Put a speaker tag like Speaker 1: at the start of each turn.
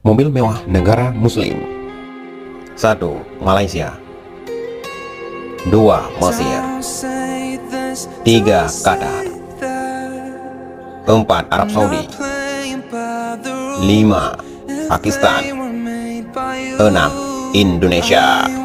Speaker 1: Mobil mewah negara Muslim. 1. Malaysia. 2. Mesir. 3. Qatar. 4. Arab Saudi. 5. Pakistan. 6. Indonesia.